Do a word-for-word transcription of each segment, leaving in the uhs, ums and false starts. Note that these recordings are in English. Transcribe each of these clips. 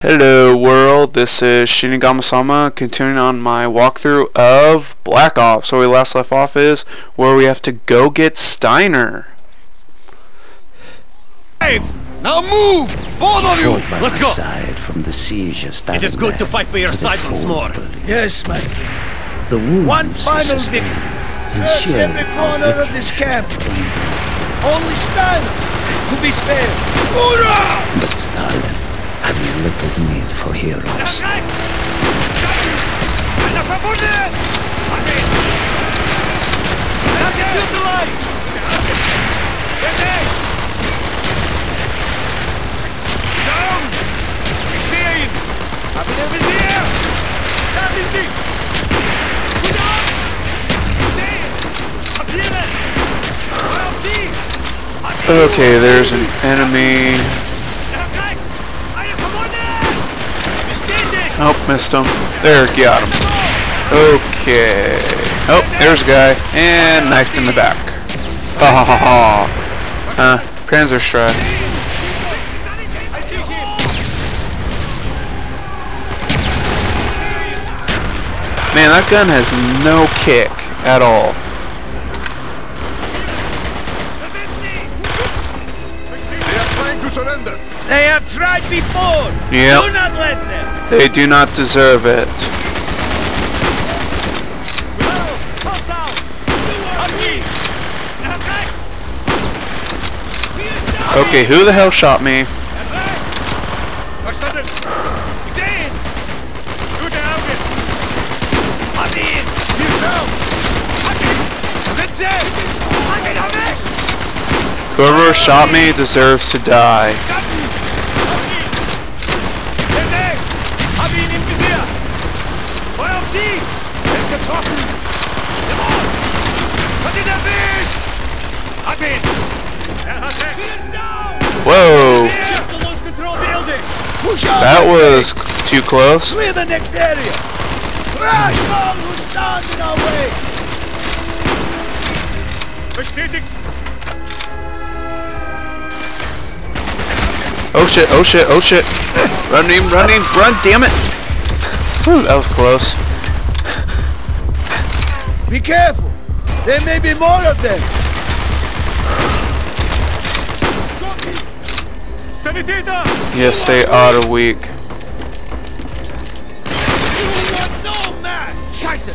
Hello world, this is Shinigami-sama continuing on my walkthrough of Black Ops. Where we last left off is where we have to go get Steiner. Hey, now move! Both of you! Let's go! Side from the siege of It is good to fight by your to side once more. Yes, my friend. The wounds One final sustained victory. Search ensure every corner of this camp. Only Steiner to be spared. Hoorah! But Stalin had little need for heroes. Okay, there's an enemy. Oh, missed him. There, got him. Okay. Oh, there's a guy. And knifed in the back. Ha ha ha ha. Uh, Panzerstrike. Man, that gun has no kick at all. They have tried before. Yep. Do not let them. They do not deserve it. Okay, who the hell shot me? Whoever shot me deserves to die. Whoa! That was too close. Clear the next area. Crash all who stand in our way. Oh shit, oh shit, oh shit. Running, running, run, damn it. Whew, that was close. Be careful. There may be more of them. Yes, they are weak. No man. Scheiße.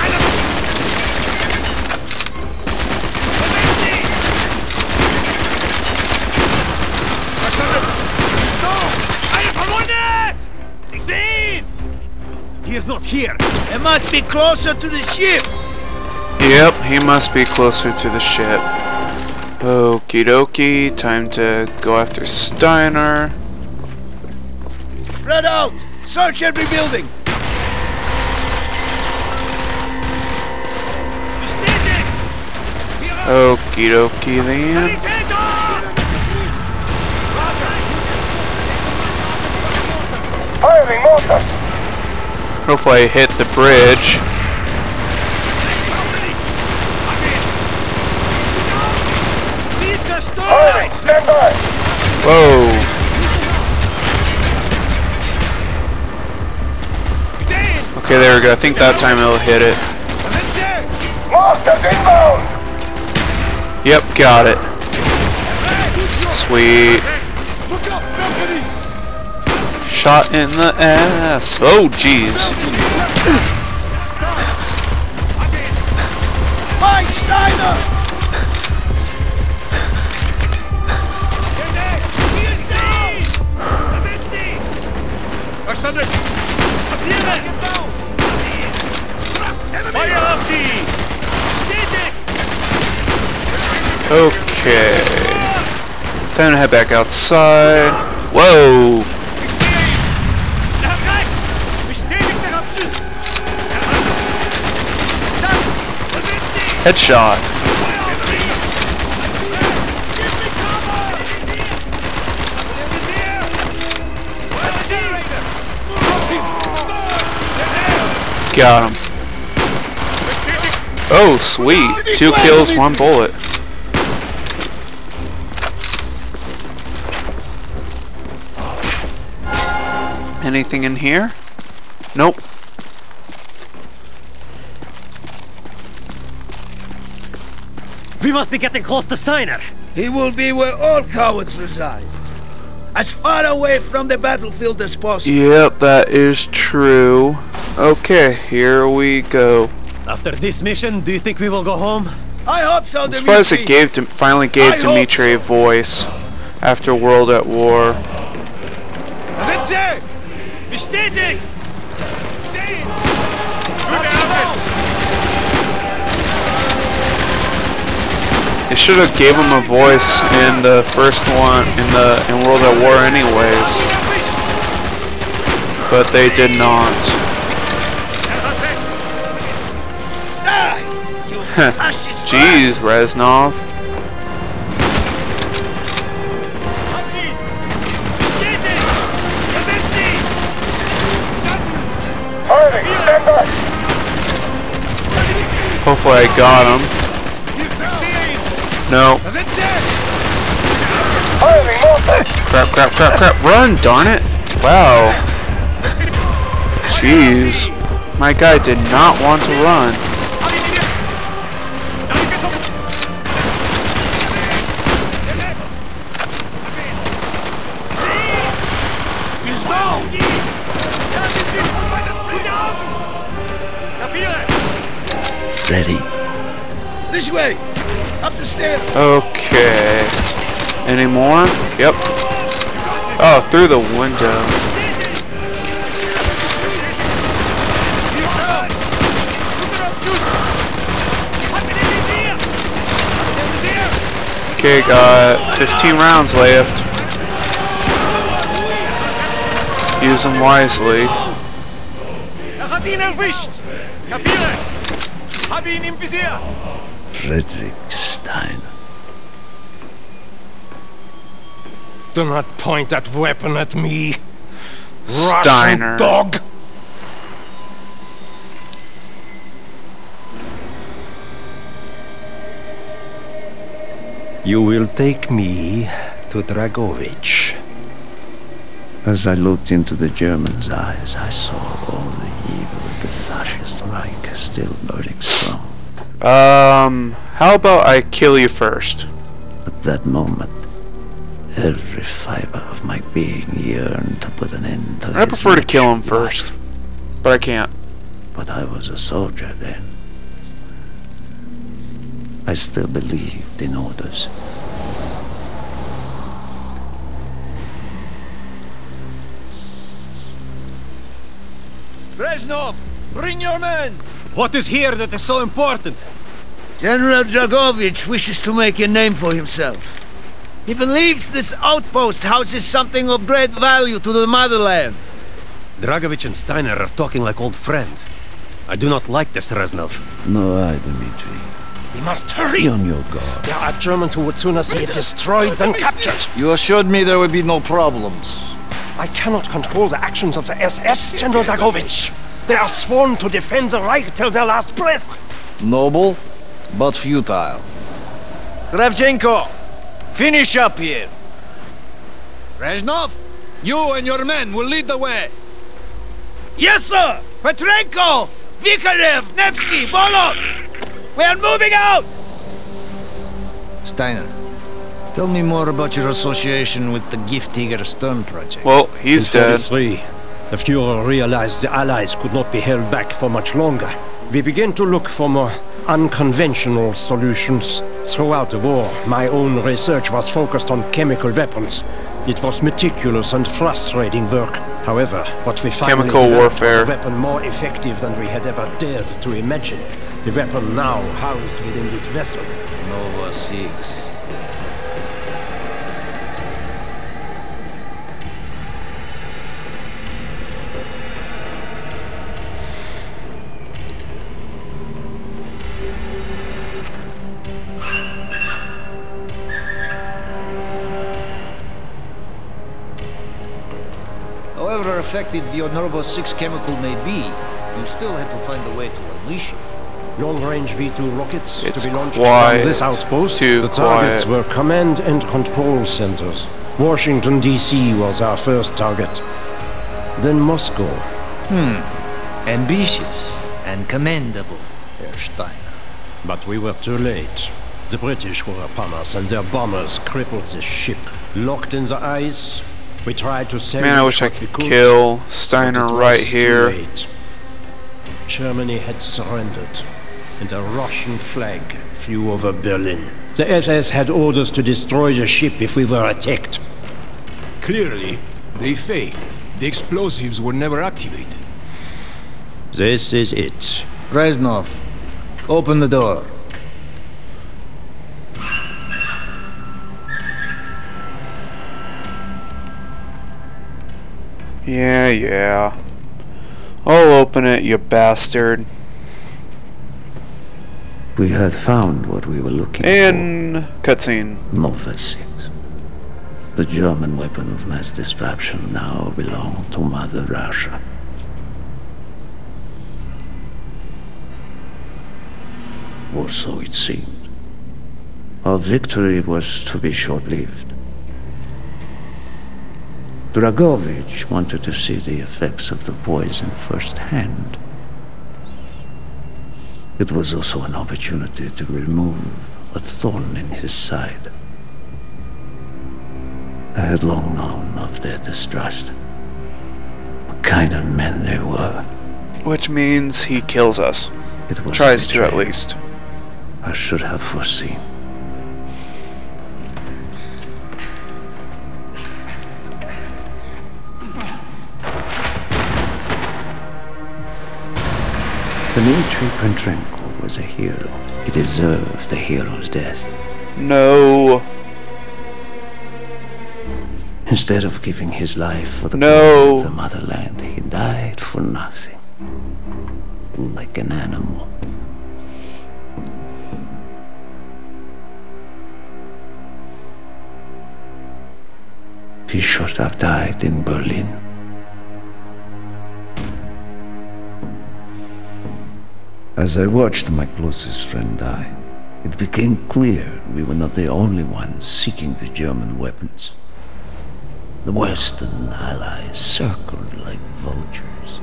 He is not here. It must be closer to the ship. Yep, he must be closer to the ship. Okie dokie, time to go after Steiner. Spread out. Search every building. Okie dokie then. Firing mortar! Hopefully I hit the bridge. Firing! Stand by! Whoa. Okay, there we go. I think that time it'll hit it. Masters inbound! Yep, got it. Sweet. Shot in the ass. Oh, jeez. Fight Steiner! Okay. Time to head back outside. Whoa. Headshot. Got him. Oh, sweet. Two kills, one bullet. Anything in here? Nope. We must be getting close to Steiner. He will be where all cowards reside. As far away from the battlefield as possible. Yep, that is true. Okay, here we go. After this mission, do you think we will go home? I hope so, I'm surprised it gave to, finally gave I Dimitri a so. voice after World at War. Sind Sie? Bestätigt! They should have gave him a voice in the first one in the in World at War anyways, but they did not. Jeez, Reznov. Firing, stand by. Hopefully I got him. No. Firing, mortars. Crap, crap, crap, crap. Run, darn it. Wow. Jeez. My guy did not want to run. Ready. This way! Up the stairs! Okay. Any more? Yep. Oh, through the window. Okay, got fifteen rounds left. Use them wisely. Er hat ihn erwischt! Kapiere! Habe ihn im Visier! Frederick Steiner. Do not point that weapon at me, Steiner. Russian dog! You will take me to Dragovich. As I looked into the German's eyes, I saw all the evil of the fascist Reich still burning strong. Um, how about I kill you first? At that moment, every fiber of my being yearned to put an end to I his prefer to kill him wretched first, life. but I can't. But I was a soldier then. I still believed in orders. Reznov! Bring your men! What is here that is so important? General Dragovich wishes to make a name for himself. He believes this outpost houses something of great value to the motherland. Dragovich and Steiner are talking like old friends. I do not like this, Reznov. No, I, Dmitri. We must hurry! Be on your guard. There are Germans who would sooner see it destroyed than captured. You assured me there would be no problems. I cannot control the actions of the S S, General Dragovich. They are sworn to defend the Reich till their last breath. Noble, but futile. Kravchenko, finish up here. Reznov, you and your men will lead the way. Yes, sir! Petrenko! Vikarev! Nevsky! Bolot! We are moving out! Steiner, tell me more about your association with the Giftiger Stern project. Well, he's dead. forty-three, the Fuhrer realized the Allies could not be held back for much longer. We began to look for more unconventional solutions. Throughout the war, my own research was focused on chemical weapons. It was meticulous and frustrating work. However, what we finally Chemical developed warfare. was a weapon more effective than we had ever dared to imagine. The weapon now housed within this vessel. Nova six. However effective the Nova six chemical may be, you still have to find a way to unleash it. Long-range V two rockets It's to be launched quiet. from this outpost. Too the targets quiet. were command and control centers. Washington, D C was our first target. then Moscow. Hmm. Ambitious and commendable, Herr Steiner. But we were too late. The British were upon us, and their bombers crippled the ship. Locked in the ice, we tried to save. Man, I wish I could kill Steiner right here. Germany had surrendered, and a Russian flag flew over Berlin. The S S had orders to destroy the ship if we were attacked. Clearly, they failed. The explosives were never activated. This is it. Reznov, open the door. Yeah, yeah. I'll open it, you bastard. We had found what we were looking and for. And cutscene. Nova six. The German weapon of mass destruction now belonged to Mother Russia. Or so it seemed. Our victory was to be short-lived. Dragovich wanted to see the effects of the poison firsthand. It was also an opportunity to remove a thorn in his side. I had long known of their distrust. What kind of men they were. Which means he kills us. It was Tries to, at least. I should have foreseen. Dmitri Petrenko was a hero. He deserved a hero's death. No. Instead of giving his life for the no. glory of the motherland, he died for nothing. Like an animal. He should have died in Berlin. As I watched my closest friend die, it became clear we were not the only ones seeking the German weapons. The Western allies circled like vultures.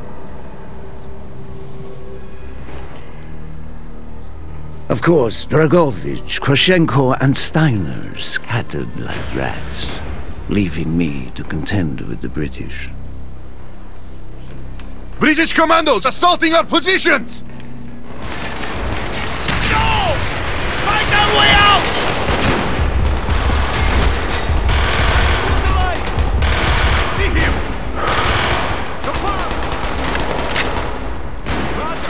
Of course, Dragovich, Krashenko, and Steiner scattered like rats, leaving me to contend with the British. British commandos assaulting our positions! Find our way out! See him! Confirm! Roger!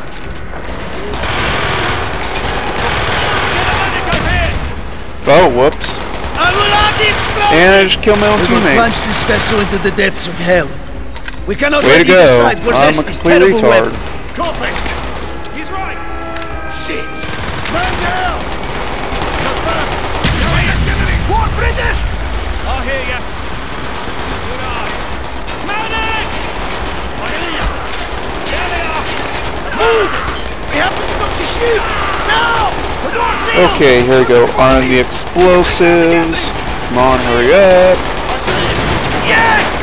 Oh, whoops. I will add the explosion! And I just killed my own We will teammate. plunge this vessel into the depths of hell. We cannot Way let to either go. side possess I'm a this complete terrible retard. weapon. Copy! He's right! Shit! Man down! Confirm! Wait a second! More British! I hear ya! Good eye! Medic! I hear ya! There they are! Move! We have to stop the ship! Now! We don't see them! Okay, here we go. On the explosives. Come on, hurry up. Yes!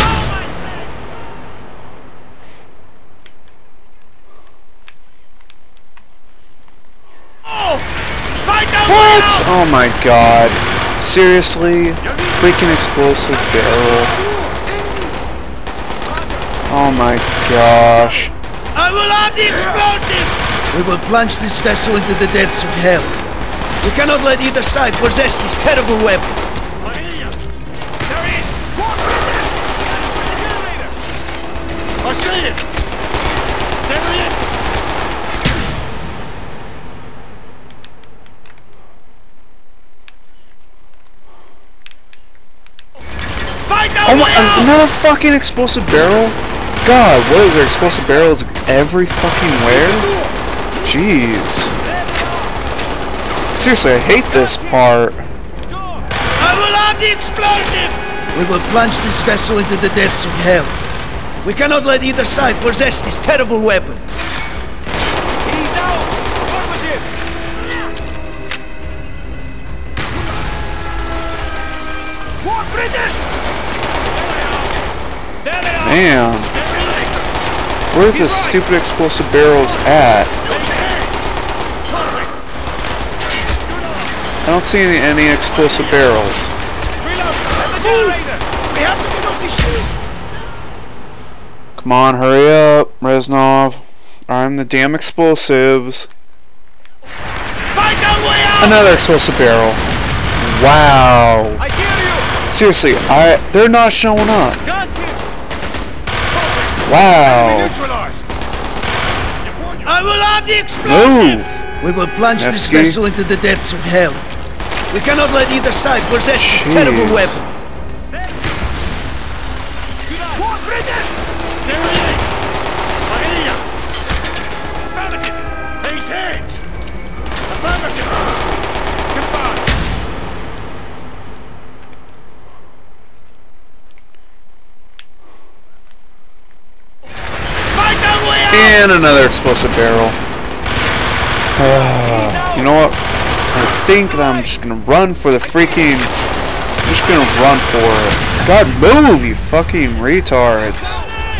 Oh! Find out What? Oh my god. Seriously? Freaking explosive barrel. Oh my gosh. I will add the explosive! We will plunge this vessel into the depths of hell. We cannot let either side possess this terrible weapon. I hear ya! There he is! More British! The generator! I see him! There he is! Find out Oh my, way out! another fucking explosive barrel? God, what is there? Explosive barrels every fucking where? Jeez. Seriously, I hate this part. I will add the explosives! We will plunge this vessel into the depths of hell. We cannot let either side possess this terrible weapon. He's down! Affirmative! More British! There they are! Man. Where's the stupid explosive barrels at? I don't see any, any explosive barrels. Come on, hurry up, Reznov. I'm the damn explosives. Another explosive barrel. Wow. Seriously, I they're not showing up. Wow. I will add the explosives. Move. We will plunge this Nevsky. vessel into the depths of hell. We cannot let either side possess this Jeez. terrible weapon. And another explosive barrel. Uh, you know what? I think that I'm just gonna run for the freaking... I'm just gonna run for it. God, move, you fucking retards.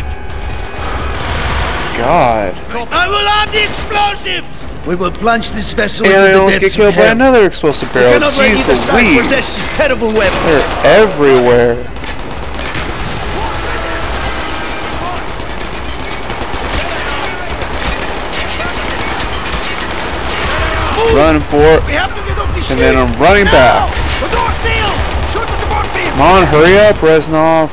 God. I will add the explosives. We will plunge this vessel And I into the almost get depths of killed by hell. another explosive We barrel. cannot let Jeez either side Louise. possess this terrible weapon. They're everywhere. Running for it. We have to get off the ship. And then I'm running back. The door's sealed. Shoot the support beam. Come on, hurry up, Reznov.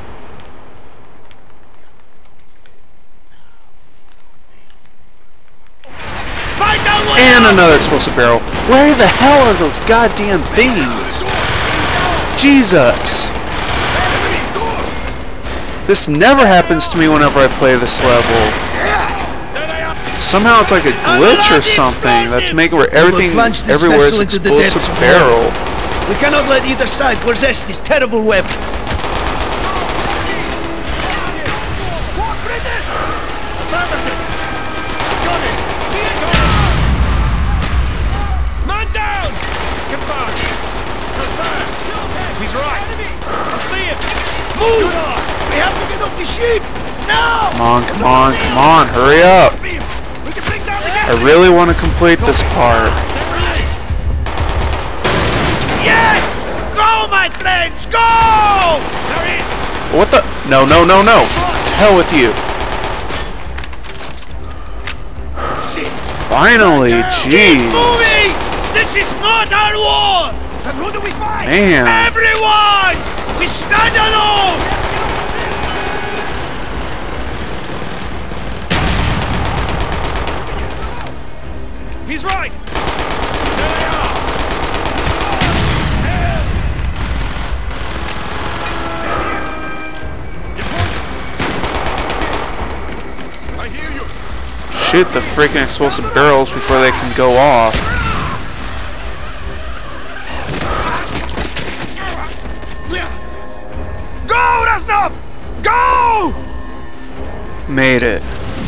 Fight that way And out. another explosive barrel. Where the hell are those goddamn things? Jesus. This never happens to me whenever I play this level. Somehow it's like a glitch or something that's making where everything everywhere is explosive barrel. We cannot let either side possess this terrible weapon. Man down! Get back! He's right. I see him. Move! We have to get off the ship! Now! Come on, come on, come on, hurry up. I really want to complete this part. Yes! Go, my friends, go! There he is! What the? No, no, no, no. To hell with you. Finally, Keep jeez. moving! This is not our war! Then who do we fight? Man. Everyone! We stand alone! He's right! There they are! I hear you! Shoot the freaking explosive barrels before they can go off. Go, Reznov! Go! Made it.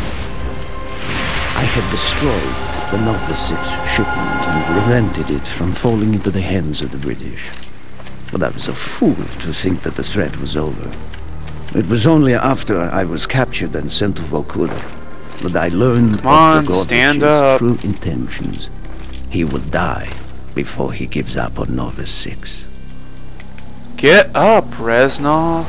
I had destroyed the Nova six shipment and prevented it from falling into the hands of the British. But I was a fool to think that the threat was over. It was only after I was captured and sent to Vorkuta that I learned Come on, of the stand Gorbachiev's up. true intentions. He will die before he gives up on Nova six. Get up, Reznov.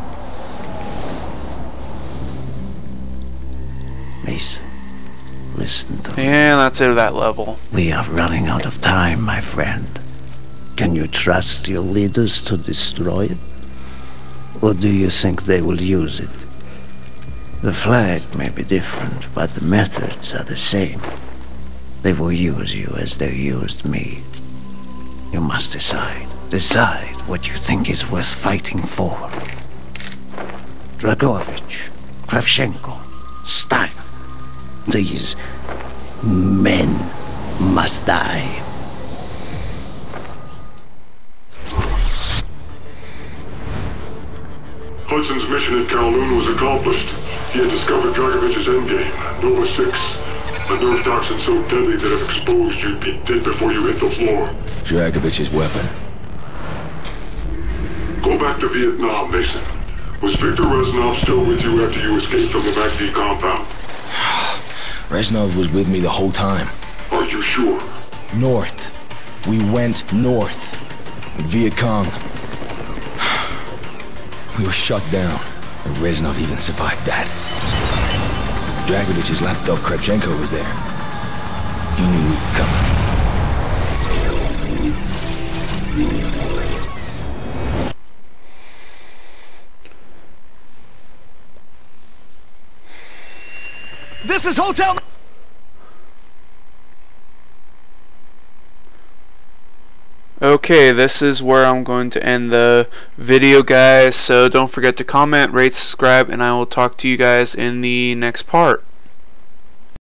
Mason, listen to me. And that's it of that level. We are running out of time, my friend. Can you trust your leaders to destroy it? Or do you think they will use it? The flag may be different, but the methods are the same. They will use you as they used me. You must decide. Decide what you think is worth fighting for. Dragovich, Kravchenko, Stein. These men must die. Hudson's mission at Kowloon was accomplished. He had discovered Dragovich's endgame, Nova six. A nerve toxin so deadly that if exposed, you'd be dead before you hit the floor. Dragovich's weapon. Go back to Vietnam, Mason. Was Viktor Reznov still with you after you escaped from the MacD compound? Reznov was with me the whole time. Are you sure? North. We went north. Viet Cong. We were shut down. And Reznov even survived that. Dragovich's lapdog Kravchenko was there. He knew we were coming. This is Hotel... Okay, this is where I'm going to end the video, guys, so don't forget to comment, rate, subscribe, and I will talk to you guys in the next part.